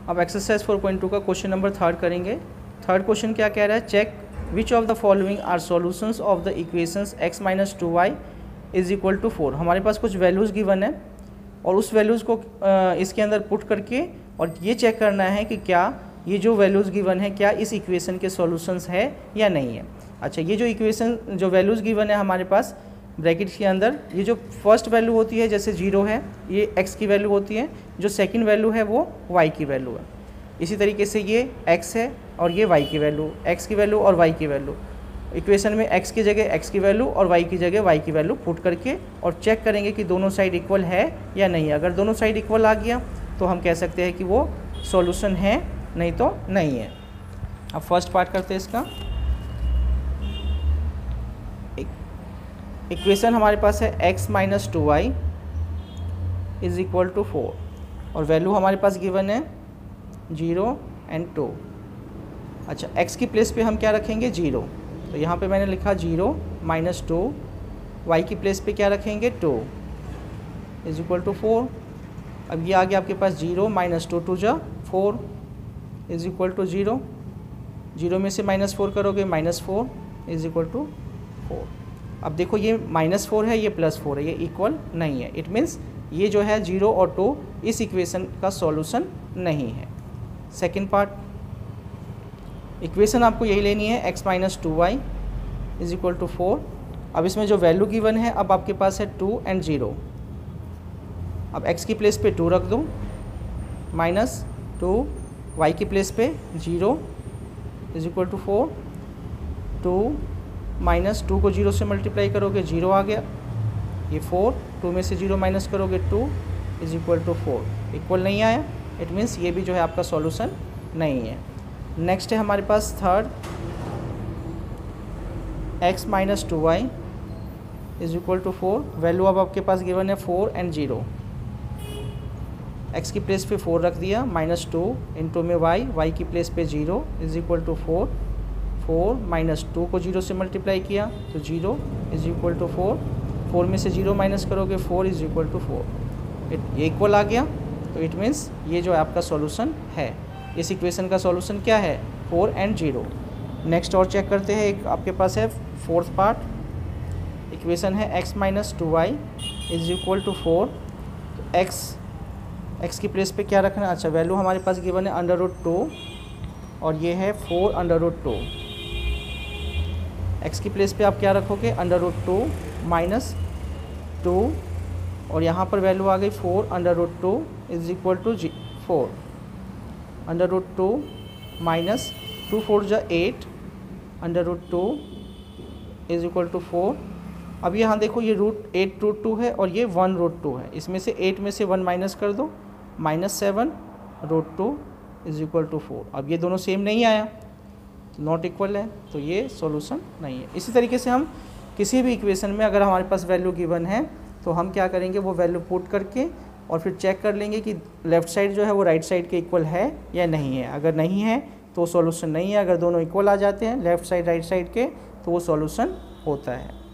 अब एक्सरसाइज 4.2 का question number 3 करेंगे। थर्ड क्वेश्चन क्या कह रहा है, check which of the following are solutions of the equations x minus 2y is equal to 4। हमारे पास कुछ वैल्यूज़ गिवन है और उस वैल्यूज़ को इसके अंदर पुट करके और ये चेक करना है कि क्या ये जो वैल्यूज़ गिवन है क्या इस इक्वेशन के सॉल्यूशंस है या नहीं है। अच्छा, ये जो इक्वेशन जो वैल्यूज़ गिवन है हमारे पास ब्रैकेट के अंदर, ये जो फर्स्ट वैल्यू होती है जैसे 0 है ये x की वैल्यू होती है, जो सेकंड वैल्यू है वो y की वैल्यू है। इसी तरीके से ये x है और ये y की वैल्यू, x की वैल्यू और y की वैल्यू। इक्वेशन में x की जगह x की वैल्यू और y की जगह y की वैल्यू पुट करके और चेक करेंगे कि दोनों साइड इक्वल है या नहीं है। अगर दोनों साइड इक्वल आ गया तो हम कह सकते हैं कि वो सॉल्यूशन है, नहीं तो नहीं है। अब फर्स्ट पार्ट करते हैं इसका। इक्वेशन हमारे पास है x minus 2y is equal to 4 और वैल्यू हमारे पास गिवन है 0 एंड 2। अच्छा, x की प्लेस पे हम क्या रखेंगे 0, तो यहाँ पे मैंने लिखा 0 माइनस 2, y की प्लेस पे क्या रखेंगे 2 इज इक्वल टू 4। अब ये आ गया आपके पास 0 माइनस 2 जा 4 इज इक्वल टू 0, 0 में से -4 करोगे -4 इज इक्वल टू 4। अब देखो ये -4 है ये +4 है, ये इक्वल नहीं है। इट मीन्स ये जो है 0 और 2 इस इक्वेशन का सॉल्यूशन नहीं है। सेकंड पार्ट, इक्वेशन आपको यही लेनी है x minus 2y is equal to 4। अब इसमें जो वैल्यू गिवन है अब आपके पास है 2 एंड 0। अब x की प्लेस पे 2 रख दो, -2, y की प्लेस पे 0 इज इक्वल टू 4, 2 -2 को 0 से मल्टीप्लाई करोगे 0 आ गया, ये 4, 2 में से 0 माइनस करोगे 2 इज इक्वल टू 4। इक्वल नहीं आया, इट मीन्स ये भी जो है आपका सॉल्यूशन नहीं है। नेक्स्ट है हमारे पास third, x minus 2y is equal to 4। Value अब आपके पास गिवन है 4 एंड 0। x की प्लेस पे 4 रख दिया, -2 इंटू में y की प्लेस पे 0 इज इक्वल टू 4, 4 -2 को 0 से मल्टीप्लाई किया तो 0 इज इक्वल टू 4, 4 में से 0 माइनस करोगे 4 इज इक्वल टू 4। ये इक्वल आ गया, तो इट मीन्स ये जो आपका सॉल्यूशन है। इस इक्वेशन का सॉल्यूशन क्या है 4 एंड 0। नेक्स्ट और चेक करते हैं, एक आपके पास है फोर्थ पार्ट, इक्वेशन है x minus 2y is equal to 4। तो x की प्लेस पे क्या रखना है, अच्छा वैल्यू हमारे पास गिवन है √2 और ये है 4 √2। x की प्लेस पे आप क्या रखोगे √2 माइनस 2 और यहाँ पर वैल्यू आ गई 4 √2 इज इक्वल टू 4, √2 माइनस 2 4 जा 8 √2 इज इक्वल टू 4। अब यहाँ देखो ये √8 है और ये 1 है, इसमें से 8 में से 1 माइनस कर दो, -7 √2 इज इक्वल टू 4। अब ये दोनों सेम नहीं आया, नॉट इक्वल है, तो ये सॉल्यूशन नहीं है। इसी तरीके से हम किसी भी इक्वेशन में अगर हमारे पास वैल्यू गिवन है तो हम क्या करेंगे वो वैल्यू पुट करके और फिर चेक कर लेंगे कि लेफ़्ट साइड जो है वो राइट साइड के इक्वल है या नहीं है। अगर नहीं है तो सॉल्यूशन नहीं है, अगर दोनों इक्वल आ जाते हैं लेफ़्ट साइड राइट साइड के तो वो सॉल्यूशन होता है।